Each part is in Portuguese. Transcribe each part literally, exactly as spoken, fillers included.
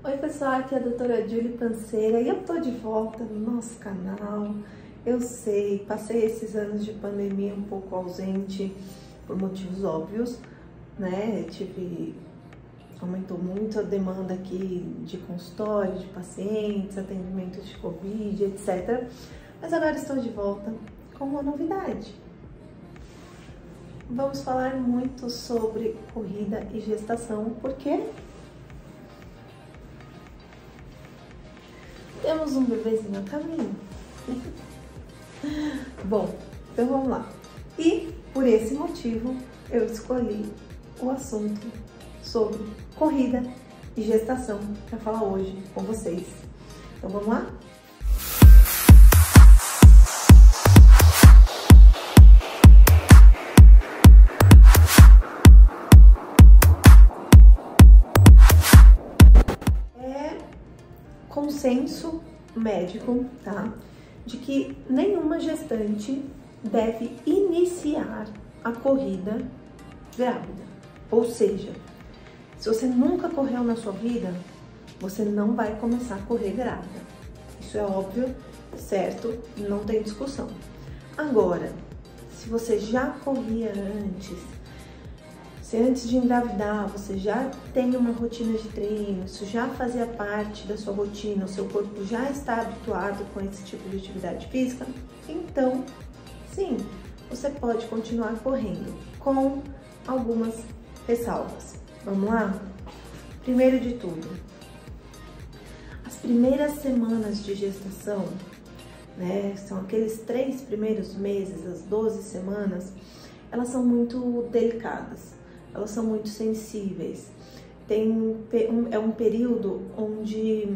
Oi pessoal, aqui é a doutora Julie Panceira e eu tô de volta no nosso canal. Eu sei, passei esses anos de pandemia um pouco ausente por motivos óbvios, né? Eu tive, aumentou muito a demanda aqui de consultório, de pacientes, atendimento de Covid, etcétera. Mas agora estou de volta com uma novidade. Vamos falar muito sobre corrida e gestação, porque temos um bebezinho a caminho. Bom, então vamos lá. E por esse motivo eu escolhi o assunto sobre corrida e gestação para falar hoje com vocês. Então vamos lá? Consenso médico, tá? De que nenhuma gestante deve iniciar a corrida grávida. Ou seja, se você nunca correu na sua vida, você não vai começar a correr grávida. Isso é óbvio, certo? Não tem discussão. Agora, se você já corria antes, se antes de engravidar você já tem uma rotina de treino, isso já fazia parte da sua rotina, o seu corpo já está habituado com esse tipo de atividade física, então sim, você pode continuar correndo com algumas ressalvas. Vamos lá? Primeiro de tudo, as primeiras semanas de gestação, né, são aqueles três primeiros meses, as doze semanas, elas são muito delicadas. Elas são muito sensíveis. Tem um, é um período onde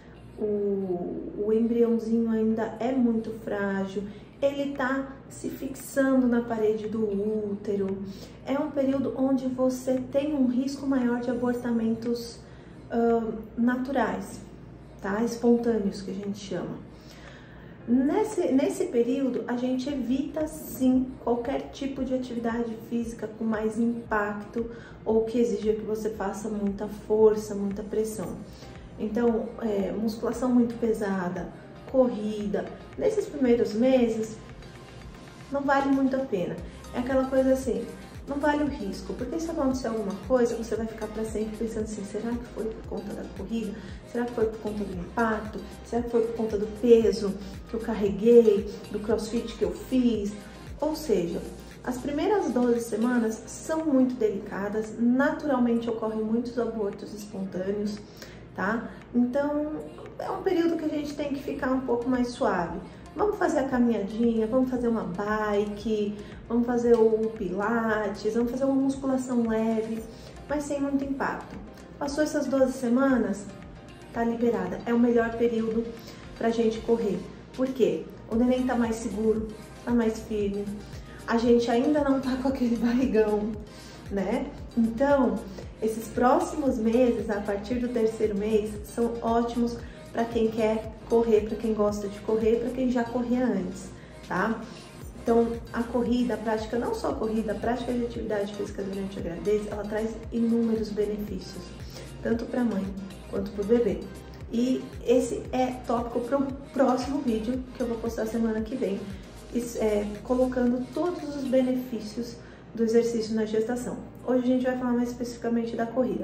o, o embriãozinho ainda é muito frágil, ele tá se fixando na parede do útero. É um período onde você tem um risco maior de abortamentos uh, naturais, tá? Espontâneos, que a gente chama. Nesse, nesse período, a gente evita, sim, qualquer tipo de atividade física com mais impacto ou que exija que você faça muita força, muita pressão. Então, é, musculação muito pesada, corrida, nesses primeiros meses, não vale muito a pena. É aquela coisa assim, não vale o risco, porque se acontecer alguma coisa, você vai ficar para sempre pensando assim, será que foi por conta da corrida? Será que foi por conta do impacto? Será que foi por conta do peso que eu carreguei, do crossfit que eu fiz? Ou seja, as primeiras doze semanas são muito delicadas, naturalmente ocorrem muitos abortos espontâneos, tá? Então, é um período que a gente tem que ficar um pouco mais suave. Vamos fazer a caminhadinha, vamos fazer uma bike, vamos fazer o pilates, vamos fazer uma musculação leve, mas sem muito impacto. Passou essas doze semanas, tá liberada. É o melhor período pra gente correr. Por quê? O neném tá mais seguro, tá mais firme, a gente ainda não tá com aquele barrigão, né? Então, esses próximos meses, a partir do terceiro mês, são ótimos para quem quer correr, para quem gosta de correr, para quem já corria antes, tá? Então, a corrida, a prática, não só a corrida, a prática de atividade física durante a gravidez, ela traz inúmeros benefícios, tanto para a mãe quanto para o bebê. E esse é tópico para o próximo vídeo, que eu vou postar semana que vem, é, colocando todos os benefícios do exercício na gestação. Hoje a gente vai falar mais especificamente da corrida.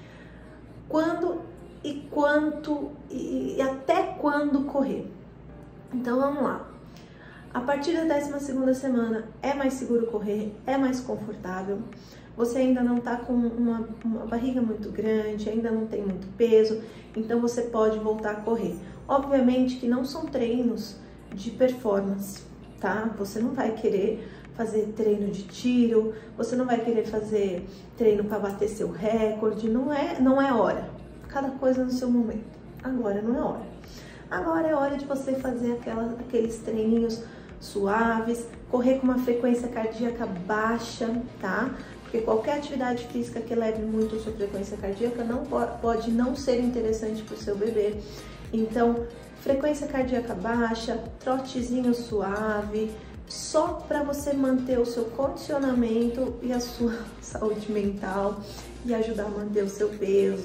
Quando e quanto e, e até quando correr? Então vamos lá. A partir da décima segunda semana é mais seguro correr, é mais confortável. Você ainda não tá com uma, uma barriga muito grande, ainda não tem muito peso, então você pode voltar a correr. Obviamente que não são treinos de performance, tá? Você não vai querer fazer treino de tiro, você não vai querer fazer treino para bater seu recorde, não é, não é hora. Cada coisa no seu momento. Agora não é hora. Agora é hora de você fazer aquelas, aqueles treininhos suaves, correr com uma frequência cardíaca baixa, tá? Porque qualquer atividade física que leve muito a sua frequência cardíaca não pode, pode não ser interessante para o seu bebê. Então, frequência cardíaca baixa, trotezinho suave, só para você manter o seu condicionamento e a sua saúde mental e ajudar a manter o seu peso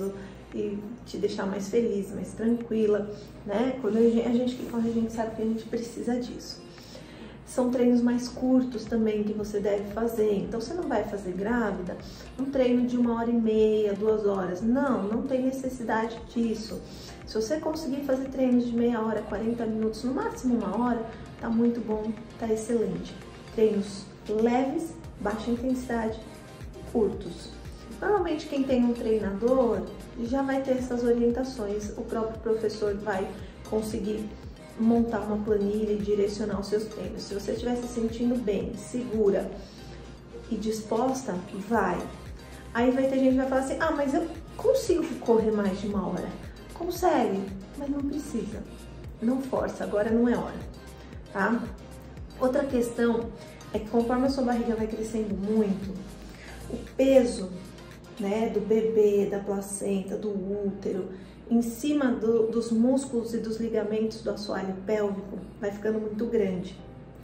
e te deixar mais feliz, mais tranquila, né? Quando a gente, a gente que corre, a gente sabe que a gente precisa disso. São treinos mais curtos também que você deve fazer. Então, você não vai fazer grávida um treino de uma hora e meia, duas horas. Não, não tem necessidade disso. Se você conseguir fazer treinos de meia hora, quarenta minutos, no máximo uma hora, tá muito bom, tá excelente. Treinos leves, baixa intensidade, curtos. Normalmente, quem tem um treinador já vai ter essas orientações. O próprio professor vai conseguir montar uma planilha e direcionar os seus treinos. Se você estiver se sentindo bem, segura e disposta, vai. Aí vai ter gente que vai falar assim, ah, mas eu consigo correr mais de uma hora. Consegue, mas não precisa. Não força, agora não é hora, tá? Outra questão é que conforme a sua barriga vai crescendo muito, o peso, né, do bebê, da placenta, do útero, em cima do, dos músculos e dos ligamentos do assoalho pélvico, vai ficando muito grande.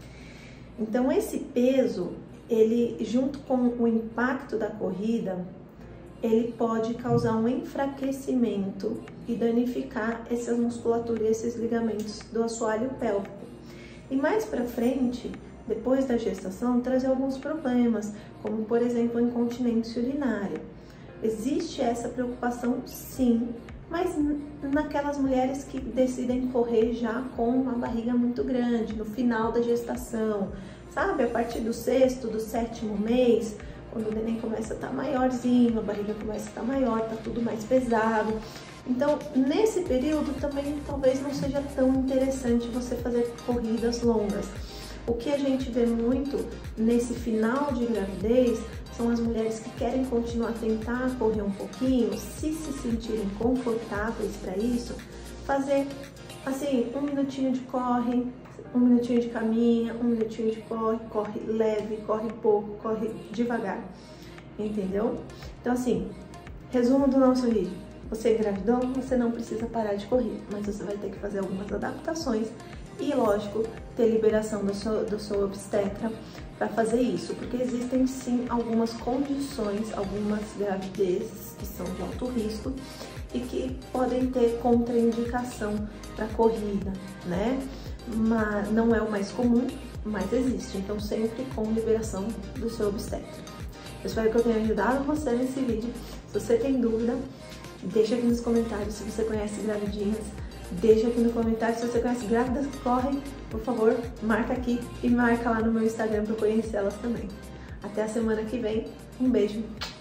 Então, esse peso, ele, junto com o impacto da corrida, ele pode causar um enfraquecimento e danificar essa musculatura e esses ligamentos do assoalho pélvico. E mais pra frente, depois da gestação, trazer alguns problemas, como, por exemplo, a incontinência urinária. Existe essa preocupação, sim, mas naquelas mulheres que decidem correr já com uma barriga muito grande, no final da gestação, sabe? A partir do sexto, do sétimo mês, quando o neném começa a estar maiorzinho, a barriga começa a estar maior, tá tudo mais pesado. Então, nesse período também talvez não seja tão interessante você fazer corridas longas. O que a gente vê muito nesse final de gravidez são as mulheres que querem continuar a tentar correr um pouquinho, se se sentirem confortáveis para isso, fazer assim, um minutinho de corre, um minutinho de caminha, um minutinho de corre, corre leve, corre pouco, corre devagar, entendeu? Então assim, resumo do nosso vídeo. Você engravidou, você não precisa parar de correr, mas você vai ter que fazer algumas adaptações e, lógico, ter liberação do seu, do seu obstetra para fazer isso, porque existem sim algumas condições, algumas gravidezes que são de alto risco e que podem ter contraindicação para corrida, né? Mas não é o mais comum, mas existe, então sempre com liberação do seu obstetra. Eu espero que eu tenha ajudado você nesse vídeo. Se você tem dúvida, deixa aqui nos comentários. Se você conhece gravidinhas, deixa aqui no comentário. Se você conhece grávidas que correm, por favor, marca aqui e marca lá no meu Instagram para eu conhecer elas também. Até a semana que vem. Um beijo.